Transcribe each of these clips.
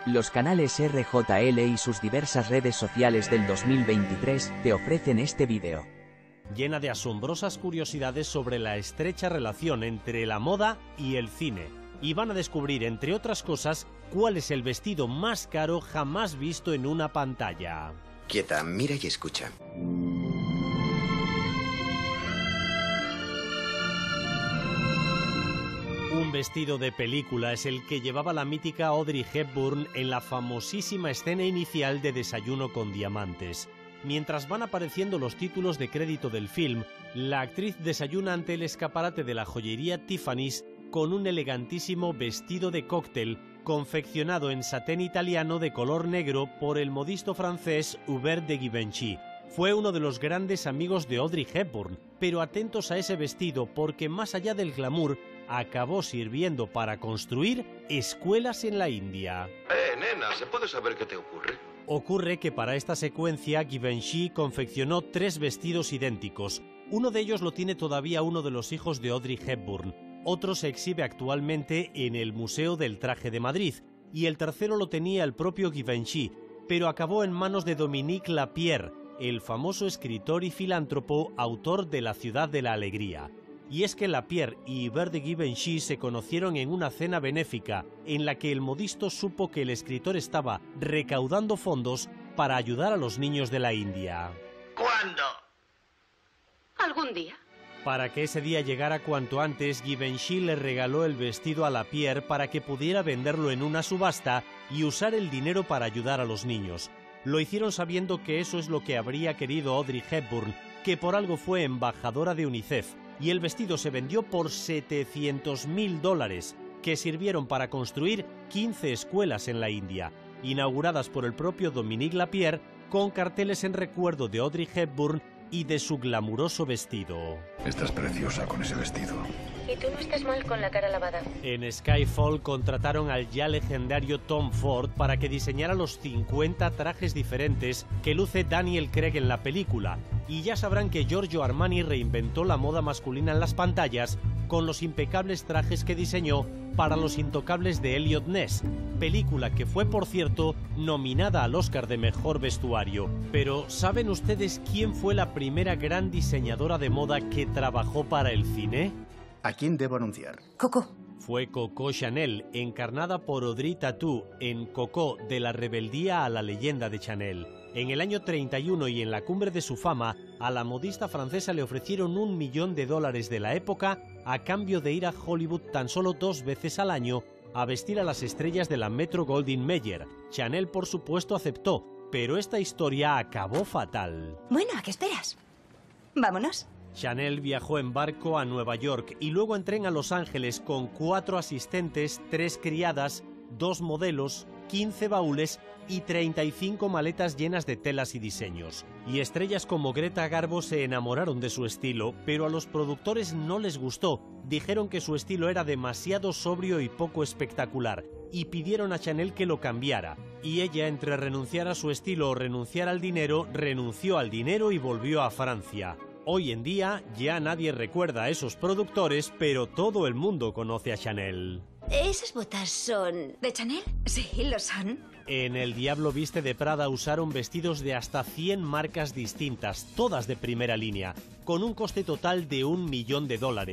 Los canales RJL y sus diversas redes sociales del 2023 te ofrecen este vídeo. Llena de asombrosas curiosidades sobre la estrecha relación entre la moda y el cine. Y van a descubrir, entre otras cosas, cuál es el vestido más caro jamás visto en una pantalla. Quieta, mira y escucha. Un vestido de película es el que llevaba la mítica Audrey Hepburn en la famosísima escena inicial de Desayuno con Diamantes. Mientras van apareciendo los títulos de crédito del film, la actriz desayuna ante el escaparate de la joyería Tiffany's con un elegantísimo vestido de cóctel confeccionado en satén italiano de color negro por el modisto francés Hubert de Givenchy. Fue uno de los grandes amigos de Audrey Hepburn, pero atentos a ese vestido porque más allá del glamour, acabó sirviendo para construir escuelas en la India. Nena, ¿se puede saber qué te ocurre? Ocurre que para esta secuencia Givenchy confeccionó 3 vestidos idénticos. Uno de ellos lo tiene todavía uno de los hijos de Audrey Hepburn, otro se exhibe actualmente en el Museo del Traje de Madrid, y el tercero lo tenía el propio Givenchy, pero acabó en manos de Dominique Lapierre, el famoso escritor y filántropo, autor de La Ciudad de la Alegría. Y es que Lapierre y Hubert de Givenchy se conocieron en una cena benéfica en la que el modisto supo que el escritor estaba recaudando fondos para ayudar a los niños de la India. ¿Cuándo? ¿Algún día? Para que ese día llegara cuanto antes, Givenchy le regaló el vestido a Lapierre para que pudiera venderlo en una subasta y usar el dinero para ayudar a los niños. Lo hicieron sabiendo que eso es lo que habría querido Audrey Hepburn, que por algo fue embajadora de UNICEF, y el vestido se vendió por $700.000, que sirvieron para construir 15 escuelas en la India, inauguradas por el propio Dominique Lapierre, con carteles en recuerdo de Audrey Hepburn y de su glamuroso vestido. Estás preciosa con ese vestido. Y tú no estás mal con la cara lavada. En Skyfall contrataron al ya legendario Tom Ford para que diseñara los 50 trajes diferentes que luce Daniel Craig en la película. Y ya sabrán que Giorgio Armani reinventó la moda masculina en las pantallas con los impecables trajes que diseñó para Los Intocables de Elliot Ness, película que fue, por cierto, nominada al Oscar de Mejor Vestuario. Pero, ¿saben ustedes quién fue la primera gran diseñadora de moda que trabajó para el cine? ¿A quién debo anunciar? Coco. Fue Coco Chanel, encarnada por Audrey Tautou en Coco, de la rebeldía a la leyenda de Chanel. En el año 31 y en la cumbre de su fama, a la modista francesa le ofrecieron $1 millón de la época a cambio de ir a Hollywood tan solo 2 veces al año a vestir a las estrellas de la Metro-Goldwyn-Mayer. Chanel, por supuesto, aceptó, pero esta historia acabó fatal. Bueno, ¿a qué esperas? ¿Vámonos? Chanel viajó en barco a Nueva York y luego en tren a Los Ángeles con 4 asistentes, 3 criadas, 2 modelos, 15 baúles y 35 maletas llenas de telas y diseños. Y estrellas como Greta Garbo se enamoraron de su estilo, pero a los productores no les gustó. Dijeron que su estilo era demasiado sobrio y poco espectacular, y pidieron a Chanel que lo cambiara. Y ella, entre renunciar a su estilo o renunciar al dinero, renunció al dinero y volvió a Francia. Hoy en día ya nadie recuerda a esos productores, pero todo el mundo conoce a Chanel. ¿Esas botas son de Chanel? Sí, lo son. En El Diablo Viste de Prada usaron vestidos de hasta 100 marcas distintas, todas de primera línea, con un coste total de $1 millón.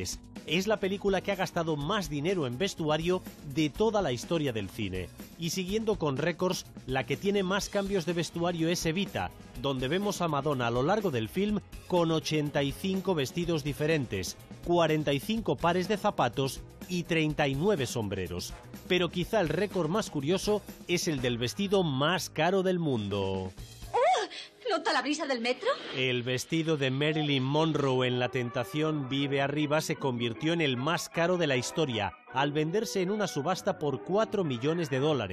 Es la película que ha gastado más dinero en vestuario de toda la historia del cine. Y siguiendo con récords, la que tiene más cambios de vestuario es Evita, donde vemos a Madonna a lo largo del film con 85 vestidos diferentes, 45 pares de zapatos y 39 sombreros. Pero quizá el récord más curioso es el del vestido más caro del mundo. ¿Nota la brisa del metro? El vestido de Marilyn Monroe en La Tentación Vive Arriba se convirtió en el más caro de la historia, al venderse en una subasta por $4 millones.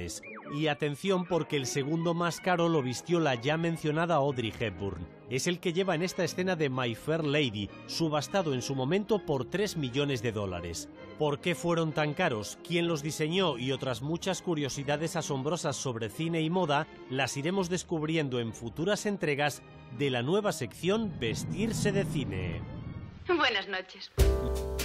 Y atención, porque el segundo más caro lo vistió la ya mencionada Audrey Hepburn. Es el que lleva en esta escena de My Fair Lady, subastado en su momento por $3 millones. ¿Por qué fueron tan caros? ¿Quién los diseñó? Y otras muchas curiosidades asombrosas sobre cine y moda las iremos descubriendo en futuras entregas de la nueva sección Vestirse de Cine. Buenas noches.